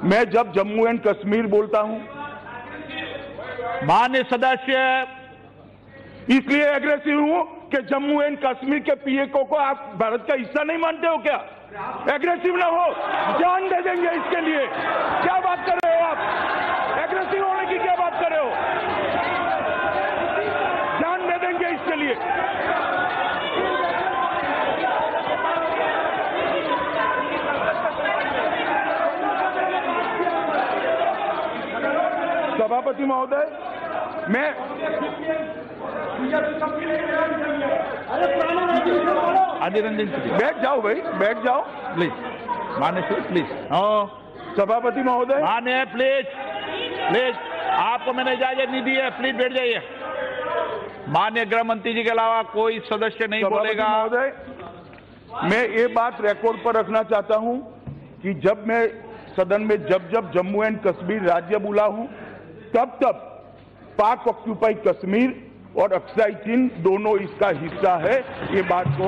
मैं जब जम्मू एंड कश्मीर बोलता हूं, माननीय सदस्य, इसलिए एग्रेसिव हूं कि जम्मू एंड कश्मीर के पीएको को आप भारत का हिस्सा नहीं मानते हो क्या? एग्रेसिव ना हो, जान दे देंगे इसके लिए। क्या बात कर रहे हो आप? एग्रेसिव होने की क्या बात कर रहे हो? जान दे देंगे इसके लिए। सभापति महोदय, मैं अधीर रंजन बैठ जाओ भाई, बैठ जाओ प्लीज। माननीय सर प्लीज। सभापति महोदय, माननीय प्लीज प्लीज, आपको मैंने इजाजत नहीं दी है, प्लीज बैठ जाइए। माननीय गृह मंत्री जी के अलावा कोई सदस्य नहीं बोलेगा। महोदय, मैं ये बात रिकॉर्ड पर रखना चाहता हूं कि जब मैं सदन में जब जम्मू एंड कश्मीर राज्य बोला हूं, तब पाक ऑक्यूपाई कश्मीर और अक्साई चीन दोनों इसका हिस्सा है, ये बात को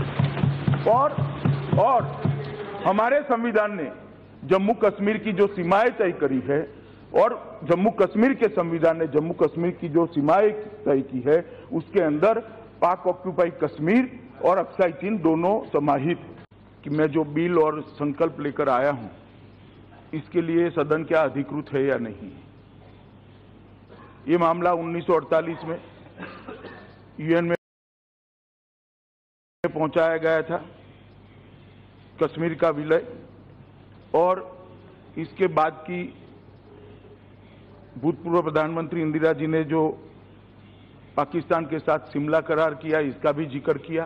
और हमारे संविधान ने जम्मू कश्मीर की जो सीमाएं तय करी है और जम्मू कश्मीर के संविधान ने जम्मू कश्मीर की जो सीमाएं तय की है, उसके अंदर पाक ऑक्यूपाई कश्मीर और अक्साई चीन दोनों समाहित है। कि मैं जो बिल और संकल्प लेकर आया हूं, इसके लिए सदन क्या अधिकृत है या नहीं? ये मामला 1948 में यूएन में पहुंचाया गया था, कश्मीर का विलय, और इसके बाद की भूतपूर्व प्रधानमंत्री इंदिरा जी ने जो पाकिस्तान के साथ शिमला करार किया, इसका भी जिक्र किया,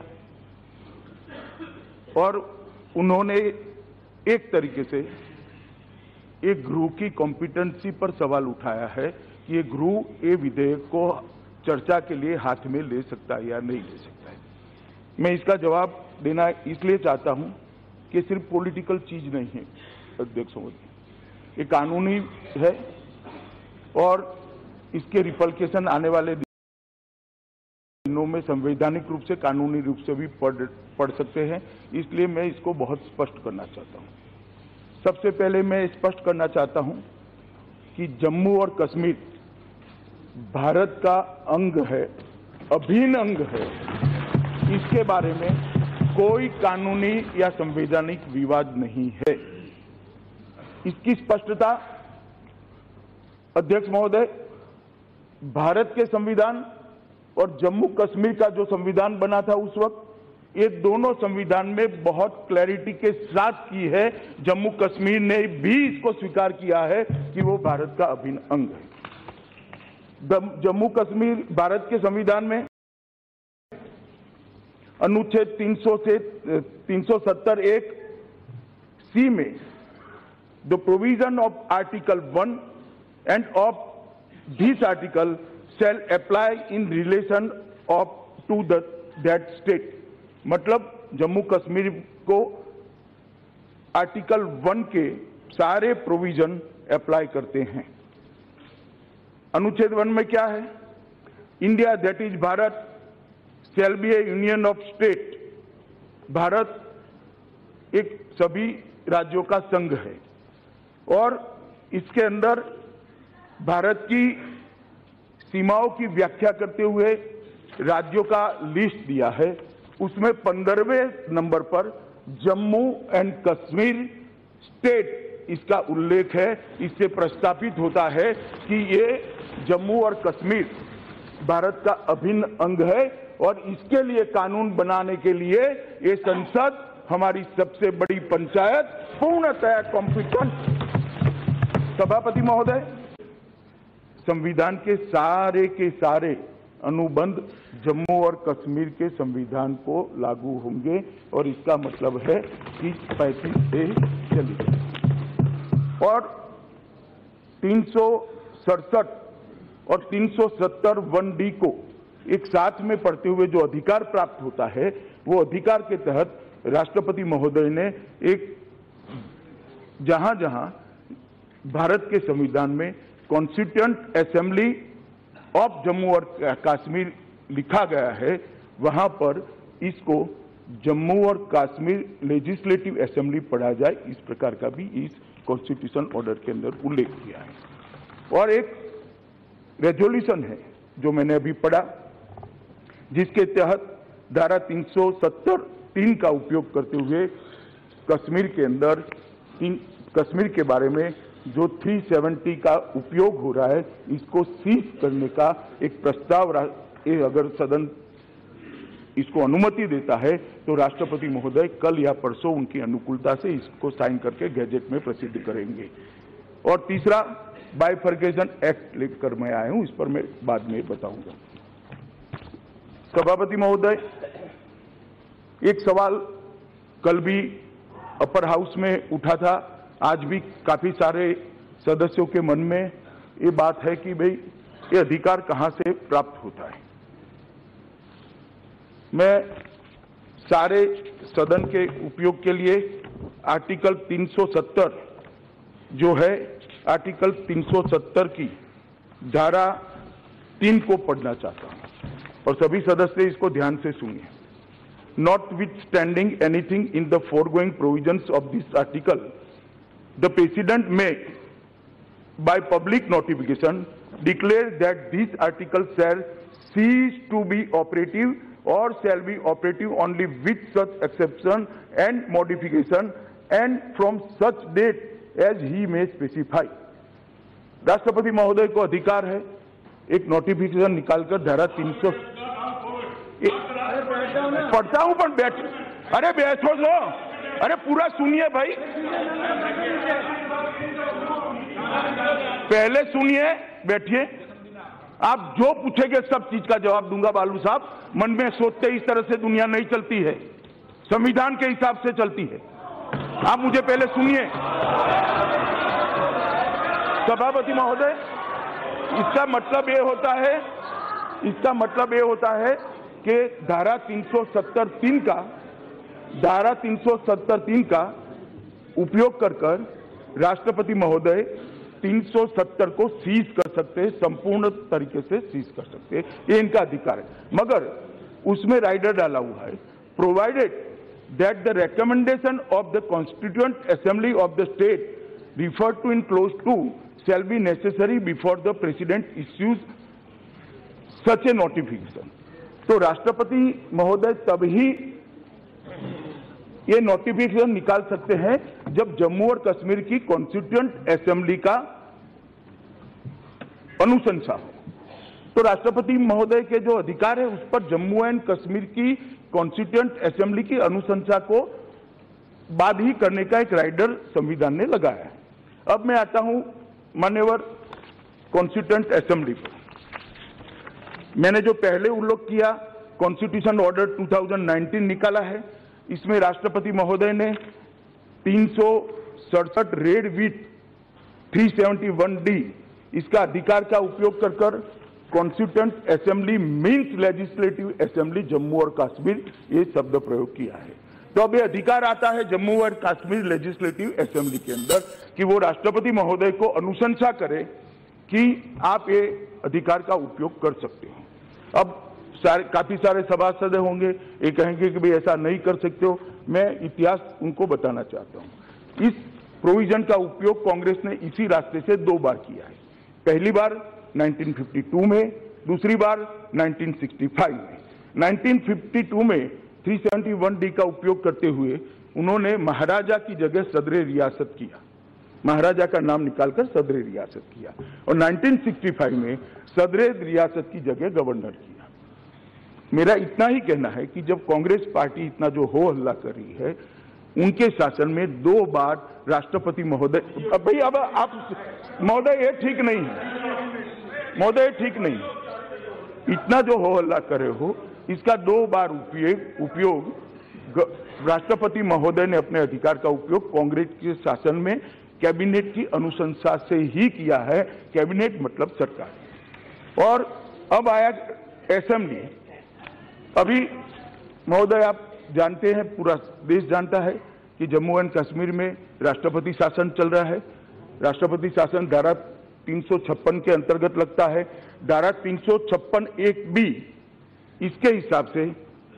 और उन्होंने एक तरीके से एक गृह की कॉम्पिटेंसी पर सवाल उठाया है कि ये गृह ये विधेयक को चर्चा के लिए हाथ में ले सकता है या नहीं ले सकता है। मैं इसका जवाब देना इसलिए चाहता हूं कि सिर्फ पॉलिटिकल चीज नहीं है अध्यक्ष महोदय, ये कानूनी है और इसके रिपल्केशन आने वाले दिनों में संवैधानिक रूप से, कानूनी रूप से भी पढ़ सकते हैं। इसलिए मैं इसको बहुत स्पष्ट करना चाहता हूं। सबसे पहले मैं स्पष्ट करना चाहता हूं कि जम्मू और कश्मीर भारत का अंग है, अभिन्न अंग है। इसके बारे में कोई कानूनी या संवैधानिक विवाद नहीं है। इसकी स्पष्टता अध्यक्ष महोदय, भारत के संविधान और जम्मू कश्मीर का जो संविधान बना था उस वक्त, ये दोनों संविधान में बहुत क्लैरिटी के साथ की है। जम्मू कश्मीर ने भी इसको स्वीकार किया है कि वो भारत का अभिन्न अंग है। जम्मू कश्मीर भारत के संविधान में अनुच्छेद 300 से 370(1) सी में the provision of article 1 and of this article shall apply in relation of to that state, मतलब जम्मू कश्मीर को आर्टिकल 1 के सारे प्रोविजन अप्लाई करते हैं। अनुच्छेद 1 में क्या है? India that is Bharat shall be a union of state, Bharat एक सभी राज्यों का संघ है और इसके अंदर भारत की सीमाओं की व्याख्या करते हुए राज्यों का लिस्ट दिया है। उसमें 15वें नंबर पर जम्मू एंड कश्मीर स्टेट इसका उल्लेख है। इससे प्रस्तावित होता है कि ये जम्मू और कश्मीर भारत का अभिन्न अंग है और इसके लिए कानून बनाने के लिए ये संसद, हमारी सबसे बड़ी पंचायत, पूर्णतः कॉम्पिटेंट। सभापति महोदय, संविधान के सारे अनुबंध जम्मू और कश्मीर के संविधान को लागू होंगे और इसका मतलब है कि 35A चलेगी और 367 और 370 1D को एक साथ में पढ़ते हुए जो अधिकार प्राप्त होता है, वो अधिकार के तहत राष्ट्रपति महोदय ने एक जहां भारत के संविधान में कॉन्स्टिट्यूएंट असेंबली ऑफ जम्मू और कश्मीर लिखा गया है, वहां पर इसको जम्मू और कश्मीर लेजिस्लेटिव असेंबली पढ़ा जाए, इस प्रकार का भी इस कॉन्स्टिट्यूशन ऑर्डर के अंदर उल्लेख किया है। और एक रेजोल्यूशन है जो मैंने अभी पढ़ा, जिसके तहत धारा 370(3) का उपयोग करते हुए कश्मीर के अंदर कश्मीर के बारे में जो 370 का उपयोग हो रहा है, इसको सीज करने का एक प्रस्ताव, अगर सदन इसको अनुमति देता है तो राष्ट्रपति महोदय कल या परसों उनकी अनुकूलता से इसको साइन करके गैजेट में प्रसिद्ध करेंगे। और तीसरा, बाइफर्केशन एक्ट लेकर मैं आया हूं, इस पर मैं बाद में बताऊंगा। सभापति महोदय, एक सवाल कल भी अपर हाउस में उठा था, आज भी काफी सारे सदस्यों के मन में ये बात है कि भाई ये अधिकार कहां से प्राप्त होता है। मैं सारे सदन के उपयोग के लिए आर्टिकल 370 जो है, आर्टिकल 370 की धारा 3 को पढ़ना चाहता हूं और सभी सदस्य इसको ध्यान से सुनिए। Notwithstanding anything in the foregoing provisions of this article, the President may, by public notification, declare that this article shall cease to be operative or shall be operative only with such exception and modification and from such date as he may specify. राष्ट्रपति महोदय को अधिकार है एक notification निकालकर धारा 300 पढ़ता हूं पर अरे बैठो जो, अरे पूरा सुनिए भाई, पहले सुनिए, बैठिए। आप जो पूछेंगे सब चीज का जवाब दूंगा बालू साहब। मन में सोचते इस तरह से दुनिया नहीं चलती है, संविधान के हिसाब से चलती है। आप मुझे पहले सुनिए। सभापति महोदय, इसका मतलब ये होता है कि धारा 370(3) का उपयोग कर राष्ट्रपति महोदय 370 को सीज कर सकते हैं, संपूर्ण तरीके से सीज कर सकते हैं, ये इनका अधिकार है। मगर उसमें राइडर डाला हुआ है, provided that the recommendation of the constituent assembly of the state referred to in clause 2 shall be necessary before the president issues such a notification। तो राष्ट्रपति महोदय तभी ये नोटिफिकेशन निकाल सकते हैं जब जम्मू और कश्मीर की कॉन्स्टिट्यूएंट असेंबली का अनुशंसा हो। तो राष्ट्रपति महोदय के जो अधिकार है उस पर जम्मू एंड कश्मीर की कॉन्स्टिट्यूएंट असेंबली की अनुशंसा को बाद ही करने का एक राइडर संविधान ने लगाया है। अब मैं आता हूं मान्यवर कॉन्स्टिट्यूएंट असेंबली पर। मैंने जो पहले उल्लेख किया, कॉन्स्टिट्यूशन ऑर्डर 2019 निकाला है, इसमें राष्ट्रपति महोदय ने 367 रेड विथ 371D इसका अधिकार का उपयोग कर constituent assembly means legislative assembly Jammu और कश्मीर ये शब्द प्रयोग किया है। तो अब ये अधिकार आता है जम्मू और कश्मीर लेजिस्लेटिव असेंबली के अंदर कि वो राष्ट्रपति महोदय को अनुशंसा करे कि आप ये अधिकार का उपयोग कर सकते हो। अब काफी सारे सभासद होंगे, ये कहेंगे कि भाई ऐसा नहीं कर सकते हो। मैं इतिहास उनको बताना चाहता हूं। इस प्रोविजन का उपयोग कांग्रेस ने इसी रास्ते से 2 बार किया है। पहली बार 1952 में, दूसरी बार 1965 में। 1952 में 371D का उपयोग करते हुए उन्होंने महाराजा की जगह सदरे रियासत किया, महाराजा का नाम निकालकर सदरे रियासत किया, और 1965 में सदरे रियासत की जगह गवर्नर किया। मेरा इतना ही कहना है कि जब कांग्रेस पार्टी इतना जो हो हल्ला कर रही है, उनके शासन में 2 बार राष्ट्रपति महोदय, भाई अब आप महोदय ये ठीक नहीं है, महोदय ठीक नहीं, इतना जो हो हल्ला करे हो, इसका 2 बार उपयोग राष्ट्रपति महोदय ने अपने अधिकार का उपयोग कांग्रेस के शासन में कैबिनेट की अनुशंसा से ही किया है। कैबिनेट मतलब सरकार। और अब आया असेंबली। अभी महोदय आप जानते हैं, पूरा देश जानता है कि जम्मू एंड कश्मीर में राष्ट्रपति शासन चल रहा है। राष्ट्रपति शासन धारा 356 के अंतर्गत लगता है। धारा 356(1)(b) इसके हिसाब से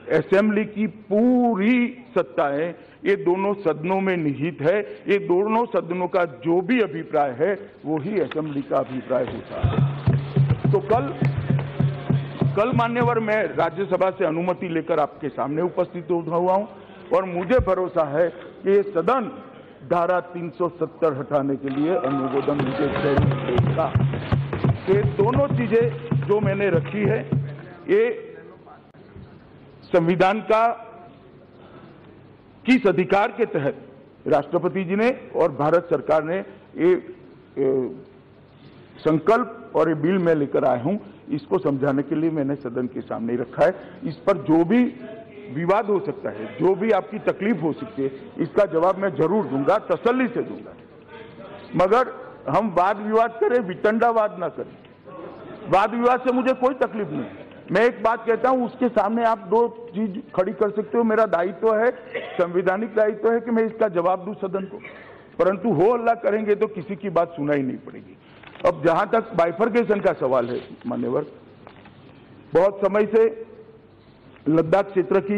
असेंबली की पूरी सत्ताएं ये दोनों सदनों में निहित है। ये दोनों सदनों का जो भी अभिप्राय है वो ही असेंबली का अभिप्राय होता है। तो कल मान्यवर मैं राज्यसभा से अनुमति लेकर आपके सामने उपस्थित हुआ हूं और मुझे भरोसा है कि ये सदन धारा 370 हटाने के लिए अनुमोदन मुझे जरूर देगा। ये दोनों चीजें जो मैंने रखी है ये संविधान का किस अधिकार के तहत राष्ट्रपति जी ने और भारत सरकार ने ये संकल्प और ये बिल मैं लेकर आया हूं, इसको समझाने के लिए मैंने सदन के सामने रखा है। इस पर जो भी विवाद हो सकता है, जो भी आपकी तकलीफ हो सकती है, इसका जवाब मैं जरूर दूंगा, तसल्ली से दूंगा। मगर हम वाद विवाद करें, वितंडावाद ना करें। वाद विवाद से मुझे कोई तकलीफ नहीं है। मैं एक बात कहता हूं, उसके सामने आप दो चीज खड़ी कर सकते हो। मेरा दायित्व है, संवैधानिक दायित्व है कि मैं इसका जवाब दूं सदन को, परंतु हो हल्ला करेंगे तो किसी की बात सुनाई नहीं पड़ेगी। अब जहां तक बाइफरकेशन का सवाल है मान्यवर, बहुत समय से लद्दाख क्षेत्र की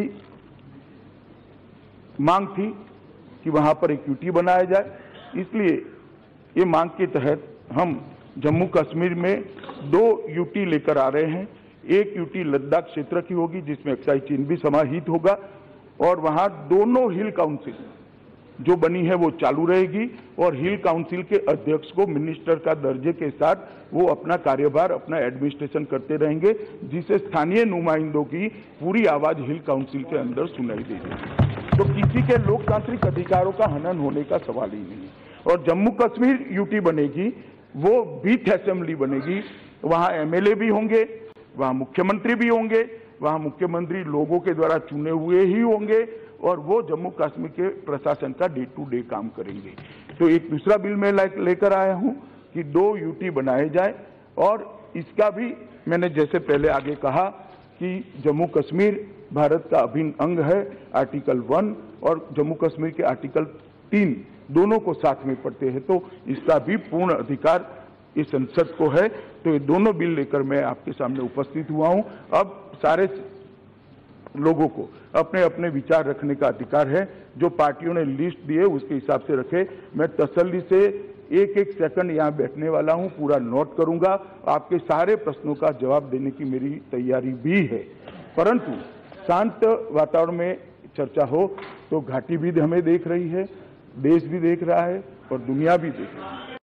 मांग थी कि वहां पर एक यूटी बनाया जाए, इसलिए ये मांग के तहत हम जम्मू कश्मीर में 2 यूटी लेकर आ रहे हैं। एक यूटी लद्दाख क्षेत्र की होगी जिसमें अक्साई चीन भी समाहित होगा और वहां दोनों हिल काउंसिल जो बनी है वो चालू रहेगी और हिल काउंसिल के अध्यक्ष को मिनिस्टर का दर्जे के साथ वो अपना कार्यभार, अपना एडमिनिस्ट्रेशन करते रहेंगे, जिससे स्थानीय नुमाइंदों की पूरी आवाज हिल काउंसिल के अंदर सुनाई देगी। तो किसी के लोकतांत्रिक अधिकारों का हनन होने का सवाल ही नहीं है। और जम्मू कश्मीर यूटी बनेगी, वो बीथ असेंबली बनेगी, वहां एमएलए भी होंगे, वहां मुख्यमंत्री भी होंगे, वहां मुख्यमंत्री लोगों के द्वारा चुने हुए ही होंगे और वो जम्मू कश्मीर के प्रशासन का डे टू डे काम करेंगे। तो एक दूसरा बिल मैं लेकर आया हूं कि 2 यूटी बनाए जाए और इसका भी मैंने जैसे पहले आगे कहा कि जम्मू कश्मीर भारत का अभिन्न अंग है। आर्टिकल 1 और जम्मू कश्मीर के आर्टिकल 3 दोनों को साथ में पढ़ते हैं, तो इसका भी पूर्ण अधिकार इस संसद को है। तो ये दोनों बिल लेकर मैं आपके सामने उपस्थित हुआ हूं। अब सारे लोगों को अपने अपने विचार रखने का अधिकार है। जो पार्टियों ने लिस्ट दी है उसके हिसाब से रखे। मैं तसल्ली से एक एक सेकंड यहाँ बैठने वाला हूँ, पूरा नोट करूंगा। आपके सारे प्रश्नों का जवाब देने की मेरी तैयारी भी है, परंतु शांत वातावरण में चर्चा हो तो घाटी भी हमें देख रही है, देश भी देख रहा है और दुनिया भी देख रही है।